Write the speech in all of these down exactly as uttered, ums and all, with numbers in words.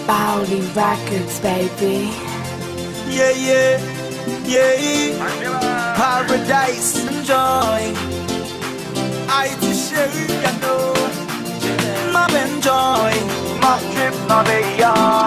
Bowley Records, baby. Yeah, yeah, yeah. Paradise, enjoy. I to share, you know. My enjoy, my trip, my baby.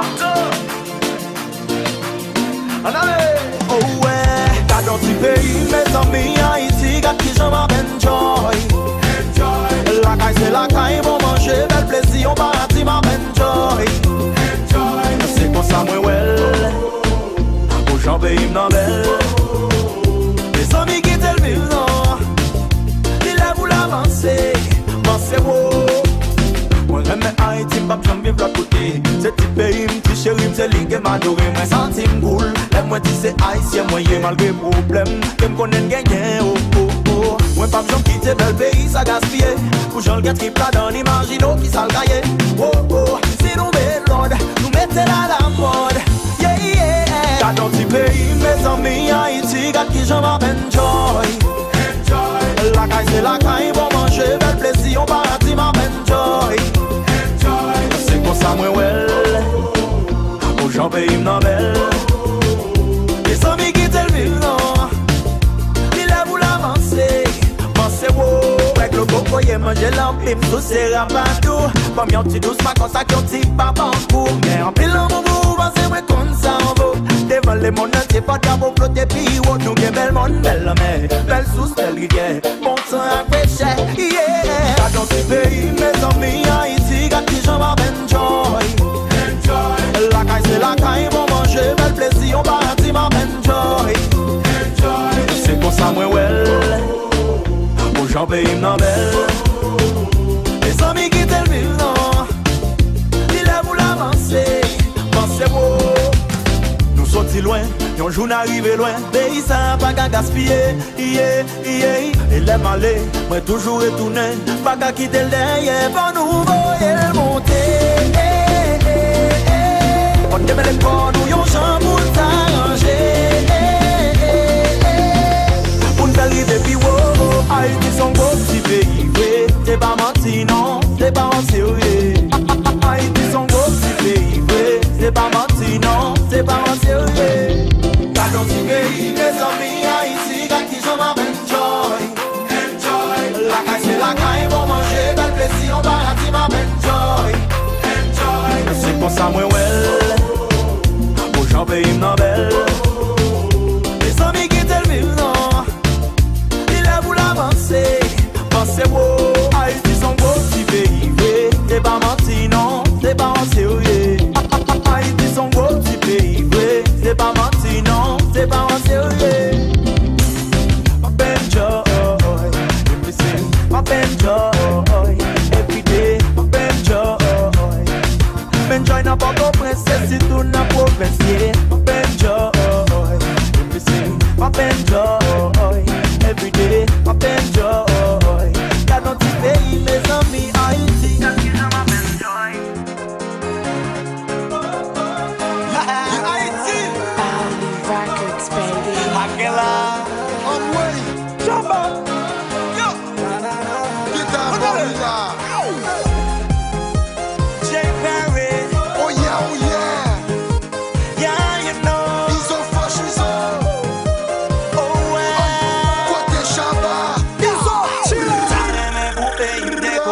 Oh ouais, t'as dans tes pays, mes amis Haïti, gars qui j'en m'enjoy. Enjoy. La caille c'est la caille, bon manger, bel plaisir, on paradis, m'a enjoy. Enjoy. C'est comme ça, moi, well. Au champ pays, m'en belle. Les amis qui t'aiment le vivant, ils lèvent ou l'avancer, m'en c'est beau. Moi, j'aime Haïti, m'pap j'en vive l'autre côté. C'est petit pays, m'ti chéri, m'se ligue, m'adore, m'en senti m'cool. Moi dis c'est haïtien, moi yé malgré problème. Que m'konnen gagner, oh oh oh. Moi pas j'en quitte bel pays, ça gaspille. Pour j'en le triple là dans l'imagino qui s'al gaillé. Oh oh, si nous mélode, nous mettez là la mode. Yeah yeah. T'as dans petit pays, mes amis Haïti, gars qui j'en m'enjoy. Enjoy. La caille c'est la caille, bon manger, bel plaisir, on paradis, m'a enjoy. Enjoy. C'est comme ça, moi well. Au j'en pays m'en belle. Les amis qui t'aiment le vivant, ils lèvent ou l'avancer, m'en c'est beau. Avec le coco, y'a mangé l'empime, tout c'est rapatou. Pas m'y anti douce, pas comme ça qui ont dit pas banco. Mais en pile en boubou, c'est vrai qu'on s'en va. Devant les mondes entiers, pas d'abord flotter, puis haut, nous qui belle monde, belle mer, belle sous, belle rivière. Bon sang à péché, yeah. T'as dans ce pays, mes amis Haïti, gars qui j'en m'enjoy. Enjoy. La caille c'est la caille, bon manger, bel plaisir, on paradis, m'a enjoy. Enjoy. C'est pour ça, moi, well. Au j'en pays, m'en belle. Les amis qui t'aiment le vivant, ils lèvent ou l'avancer, m'en c'est beau. Nous sortis loin, yon jour n'arrive loin. Pays ça, pas qu'à gaspiller, yeah, yeah. Et l'aime aller, moi toujours retourner. Pas qu'à quitter le derrière, pour nous voyer le monter. On te met les corps, nous yon champ pour t'arranger. Pour nous arriver, puis wow, Haïti son beau petit pays, ouais. T'es pas menti, non, t'es pas en sérieux. Haïti son beau petit pays, ouais. T'es pas menti, non, t'es pas en sérieux. T'as dans petit pays, mes amis Haïti, gars qui j'en m'enjoy. Enjoy. La caille c'est la caille, bon manger, bel plaisir, on paradis, m'a enjoy. Enjoy. C'est pour ça, moi, well. J'en pays m'en belle. Les amis qui t'aiment le vivant, ils lèvent ou l'avancer, pensez beau. Haïti son beau petit pays, ouais. T'es pas menti, non, t'es pas en sérieux. Haïti son beau petit pays, ouais. T'es pas menti, non, t'es pas en sérieux. Ma belle joy, let me sing. Ma belle joy, every day. Ma belle joy. M'enjoy n'a pas compris, c'est tout n'a province. Ma enjoy, let me sing. Ma enjoy, every day. Ma enjoy. Y'a dans tes pays, mes amis Haïti. Y'a qui j'en m'enjoy. Haïti. Bowley Records, baby. Akela. I'm waiting. Jamba. Yo. Get down, Bonita. Oh yeah, oh yeah. Yeah, you know. Ils ont fresh, ils ont. Oh ouais. Côté Chaba. Ils ont chillé. T'as aimé pour payer des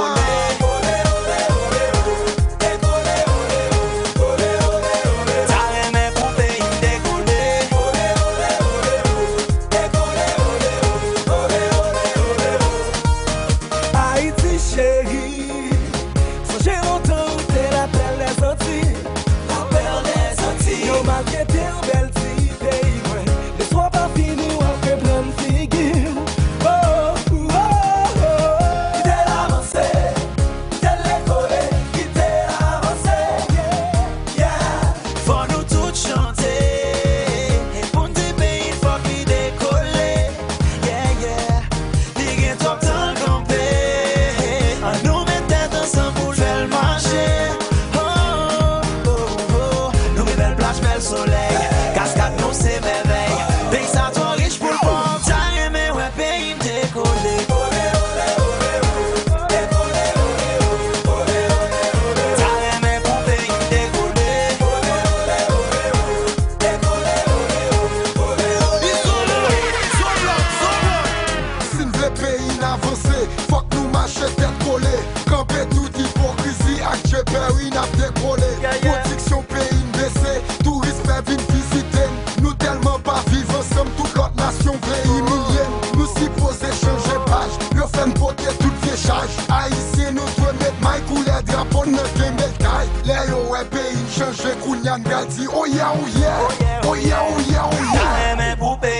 avancé. Faut que nous marchions tête collée. Camper toute hypocrisie, avec Jeberi n'a décollé. Production pays baissé, tourisme vient visiter. Nous tellement pas vivre ensemble, toute l'autre nation veut humilier. Nous supposons changer page, le fait poter toute fichage. Haïtien nous doit mettre Mike ou les drapeaux ne game taille. Les yo pays changer Kounyan Galdi. Oh yeah, oh yeah, oh yeah, oh yeah, oh yeah.